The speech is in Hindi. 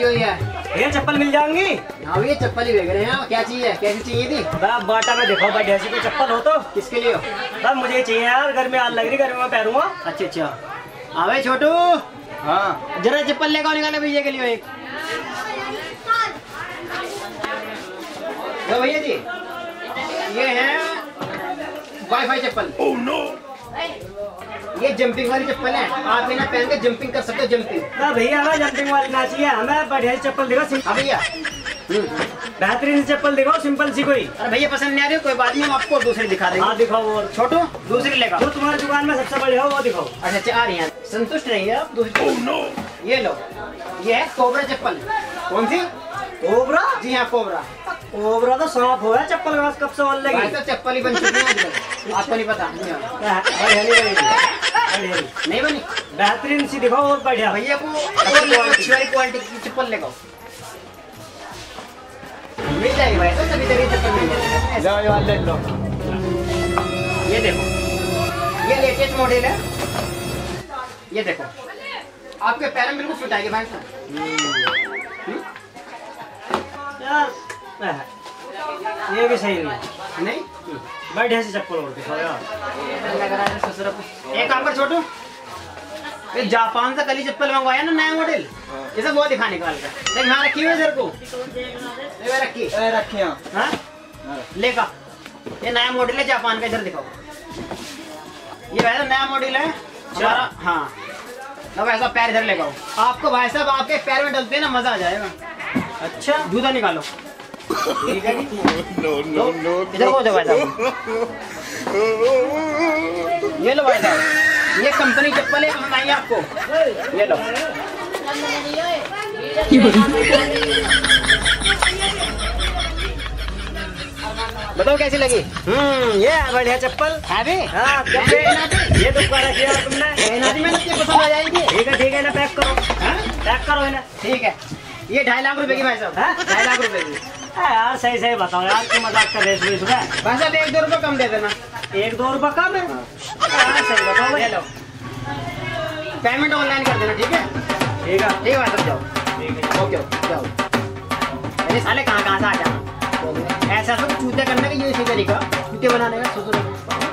लगी हुई है। भैया चप्पल मिल जाएंगी? हाँ भैया चप्पल ही देख रहे हैं। क्या चाहिए, कैसी चाहिए थी? बाटा में देखो भाई, ऐसी कोई चप्पल हो तो। किसके लिए हो? बस मुझे चाहिए यार, घर में आग लग रही, घर में पैरूंगा। अच्छा अच्छा, आवे छोटू। हाँ जरा चप्पल लेकर निकाले भैया के लिए एक। तो भैया जी ये है वाईफाई चप्पल। ओह नो, ये जंपिंग वाली चप्पल है। आप बिना पहन के जंपिंग कर सकते हो। जंपिंग ना भैया, हमें जंपिंग वाली ना चाहिए, हमें बढ़िया चप्पल दिखाओ। हाँ भैया बेहतरीन चप्पल दिखाओ, सिंपल सी कोई। अरे भैया पसंद नहीं आ रही कोई बात नहीं, हम आपको दूसरी दिखा देंगे। हाँ दिखाओ। और छोटू दूसरी लेगा, जो तुम्हारी दुकान में सबसे बढ़िया हो वो दिखाओ। अच्छा अच्छा आ रही है, संतुष्ट रहिए आप। दूसरी ये लो, ये है कोबरा चप्पल। कौन सी? कोबरा? जी हाँ कोबरा। कोबरा तो सांप हो गया, चप्पल का कब से बोल लगी? तो चप्पल ही बन चुकी है आजकल, आपको नहीं पता? नहीं बनी। बेहतरीन सी दिखाओ और बढ़िया। भैया को अच्छी वाली क्वालिटी की चप्पल लेगा, मिल जाएगी भाई। तो सभी तरह की चप्पल मिल जाएगी। ये देखो, ये लेटेस्ट मॉडल है। ये देखो आपके पैर में बिल्कुल फिट आएगी भाई साहब। ये भी सही नहीं। नहीं बढ़िया सी चप्पल और दिखाओ यार। एक काम कर छोटू, ये जापान से कली चप्पल मंगवाया ना नया मॉडल, ये सब वो दिखा निकाल कर देख। यहाँ रखी हुई इधर को रखी रखी। हाँ लेगा, ये नया मॉडल है जापान का। इधर दिखाओ, ये वैसा नया मॉडल है हमारा। हाँ अब ऐसा पैर इधर लेगा आपको भाई साहब, आपके पैर में डलते हैं ना, मजा आ जाएगा। अच्छा जूता निकालो। ठीक है इधर को दो भाई साहब। ये लो भाई साहब, ये कंपनी चप्पल है, बताइए आपको। ये लो बताओ कैसी लगी? ये बढ़िया चप्पल है भी। हाँ ये तो कर रखी है तुमने। मैंने पसंद आ जाएगी। ठीक है ना, पैक करो। पैक करो है ना। ठीक है, ये 2.5 लाख रुपए की भाई साहब। 2.5 लाख रुपए की। यार सही सही बताओ यार, तुम मजाक कर रहे हो सुबह। भाई साहब 1-2 रुपए कम दे देना। 1-2 रुपए कम है? सही बताओ। ले लो, पेमेंट ऑनलाइन कर देना। ठीक है ठीक है भाई साहब, जाओ। ओके जाओ। अरे साले कहाँ से आ जाना, ऐसा सब चूते करने का ये इसी तरीका, चूते बनाने का।